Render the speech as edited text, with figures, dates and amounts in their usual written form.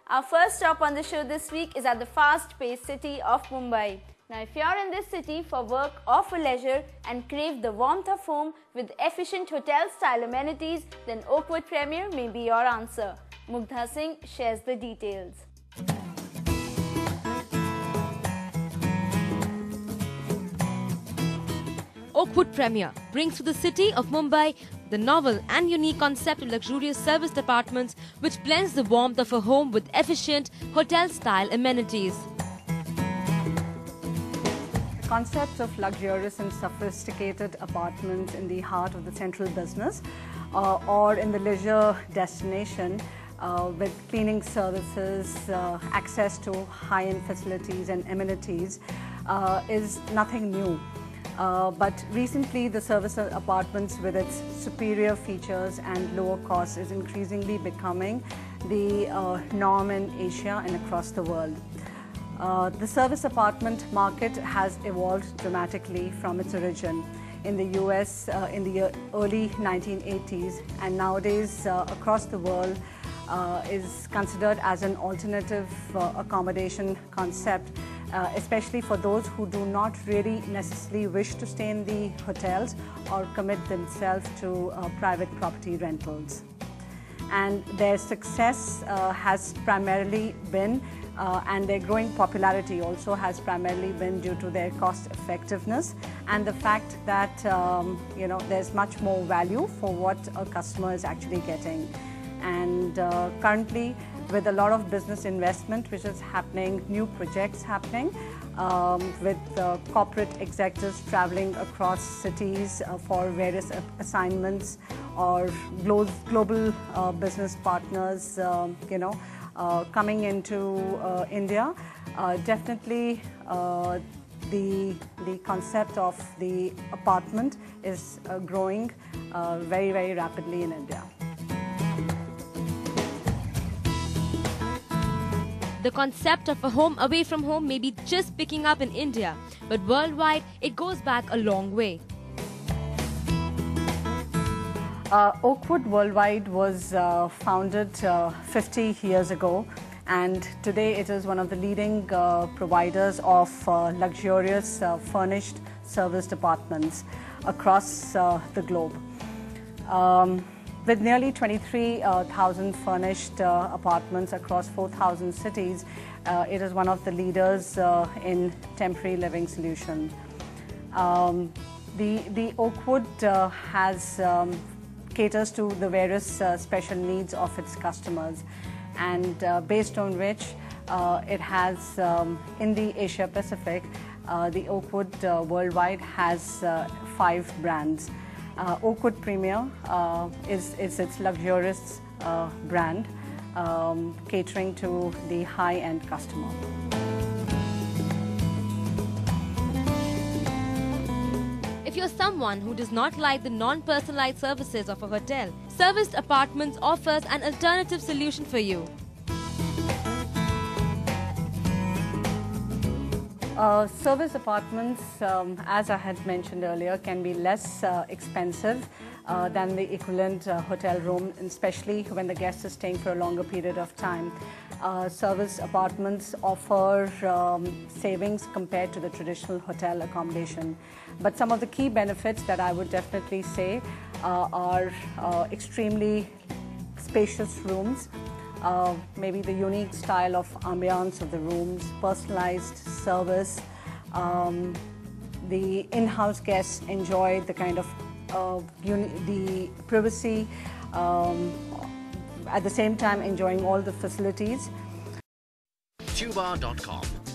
Our first stop on the show this week is at the fast-paced city of Mumbai. Now, if you're in this city for work or for leisure and crave the warmth of home with efficient hotel-style amenities, then Oakwood Premier may be your answer. Mugdha Singh shares the details. Oakwood Premier brings to the city of Mumbai the novel and unique concept of luxurious serviced apartments which blends the warmth of a home with efficient hotel-style amenities. The concept of luxurious and sophisticated apartments in the heart of the central business or in the leisure destination with cleaning services, access to high-end facilities and amenities is nothing new. But recently the service apartments with its superior features and lower costs is increasingly becoming the norm in Asia and across the world. The service apartment market has evolved dramatically from its origin in the US in the early 1980s, and nowadays across the world is considered as an alternative accommodation concept, especially for those who do not really necessarily wish to stay in the hotels or commit themselves to private property rentals. And their success has primarily been and their growing popularity also has primarily been due to their cost effectiveness and the fact that there's much more value for what a customer is actually getting. And currently, with a lot of business investment which is happening, new projects happening, with corporate executives traveling across cities for various assignments, or global business partners, coming into India, definitely the concept of the apartment is growing very, very rapidly in India. The concept of a home away from home may be just picking up in India, but worldwide it goes back a long way. Oakwood Worldwide was founded 50 years ago, and today it is one of the leading providers of luxurious furnished serviced apartments across the globe. With nearly 23,000 furnished apartments across 4,000 cities, it is one of the leaders in temporary living solutions. The Oakwood caters to the various special needs of its customers, and based on which it has in the Asia Pacific, the Oakwood Worldwide has 5 brands. Oakwood Premier is its luxurious brand, catering to the high-end customer. If you're someone who does not like the non-personalized services of a hotel, Serviced Apartments offers an alternative solution for you. Service apartments, as I had mentioned earlier, can be less expensive than the equivalent hotel room, especially when the guest is staying for a longer period of time. Service apartments offer savings compared to the traditional hotel accommodation. But some of the key benefits that I would definitely say are extremely spacious rooms, maybe the unique style of ambiance of the rooms, personalized service. The in-house guests enjoy the kind of the privacy, at the same time enjoying all the facilities. Tuba.com